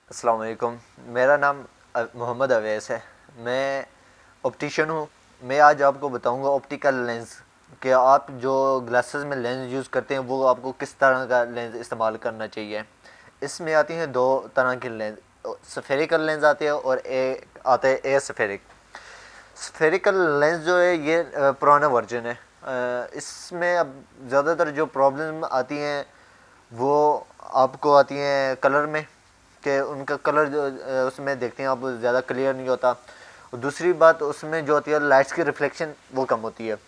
अस्सलाम वालेकुम। मेरा नाम मोहम्मद अवैस है। मैं ऑप्टिशियन हूँ। मैं आज आपको बताऊंगा ऑप्टिकल लेंस कि आप जो ग्लासेस में लेंस यूज़ करते हैं वो आपको किस तरह का लेंस इस्तेमाल करना चाहिए। इसमें आती हैं दो तरह के लेंस, स्फेरिकल लेंस आते हैं और एक आता है ए स्फेरिक। स्फेरिकल लेंस जो है ये पुराना वर्जन है। इसमें अब ज़्यादातर जो प्रॉब्लम आती हैं वो आपको आती हैं कलर में, कि उनका कलर जो उसमें देखते हैं आप ज़्यादा क्लियर नहीं होता। और दूसरी बात उसमें जो होती है लाइट्स की रिफ्लेक्शन वो कम होती है।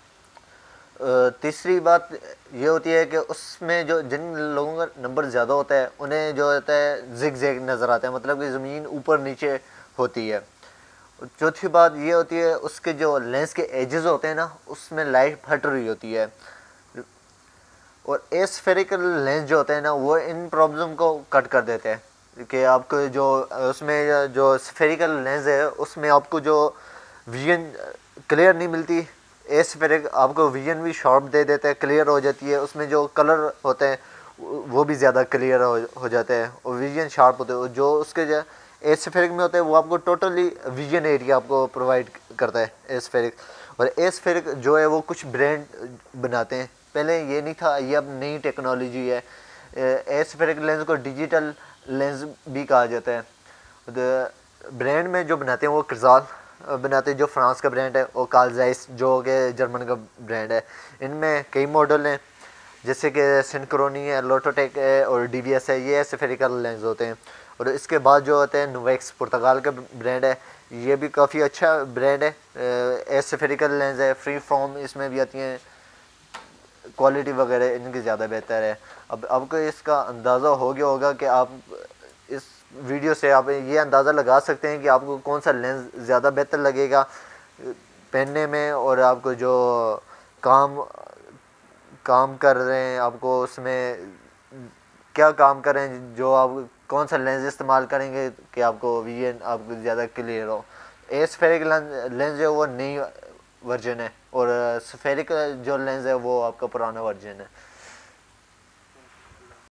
तीसरी बात ये होती है कि उसमें जो जिन लोगों का नंबर ज़्यादा होता है उन्हें जो होता है जिग जैग नज़र आता है, मतलब कि ज़मीन ऊपर नीचे होती है। चौथी बात ये होती है उसके जो लेंस के एजेस होते हैं ना उसमें लाइट फट रही होती है। और एस्फेरिकल लेंस जो होते हैं ना वो इन प्रॉब्लम को कट कर देते हैं कि आपको जो उसमें जो स्फेरिकल लेंस है उसमें आपको जो विजन क्लियर नहीं मिलती। एस्फेरिक आपको विजन भी शार्प दे देता है, क्लियर हो जाती है। उसमें जो कलर होते हैं वो भी ज़्यादा क्लियर हो जाते हैं और विजन शार्प होते हैं। जो उसके जो एस्फेरिक में होता है वो आपको टोटली विजन एरिया आपको प्रोवाइड करता है एस्फेरिक। और एस्फेरिक जो है वो कुछ ब्रांड बनाते हैं, पहले ये नहीं था, ये अब नई टेक्नोलॉजी है। एस्फेरिक लेंस को डिजिटल लेंस भी कहा जाता है। ब्रांड में जो बनाते हैं वो क्रिजाल बनाते हैं, जो फ्रांस का ब्रांड है, और कार्ल ज़ाइस जो कि जर्मन का ब्रांड है। इनमें कई मॉडल हैं जैसे कि सिंक्रोनी है, लोटोटेक है और डीवीएस है। ये स्फेरिकल लेंस होते हैं। और इसके बाद जो होते हैं नोवेक्स पुर्तगाल का ब्रांड है, ये भी काफ़ी अच्छा ब्रांड है। स्फेरिकल लेंस है, फ्री फॉर्म इसमें भी आती हैं, क्वालिटी वगैरह इनकी ज़्यादा बेहतर है। अब आपको इसका अंदाज़ा हो गया होगा कि आप इस वीडियो से आप ये अंदाज़ा लगा सकते हैं कि आपको कौन सा लेंस ज़्यादा बेहतर लगेगा पहनने में। और आपको जो काम काम कर रहे हैं आपको उसमें क्या काम करें, जो आप कौन सा लेंस इस्तेमाल करेंगे कि आपको विजन आपको ज़्यादा क्लियर हो। एस्फेरिक लेंस जो है वो नई वर्जन है और स्फेरिक जो लेंस है वो आपका पुराना वर्जन है।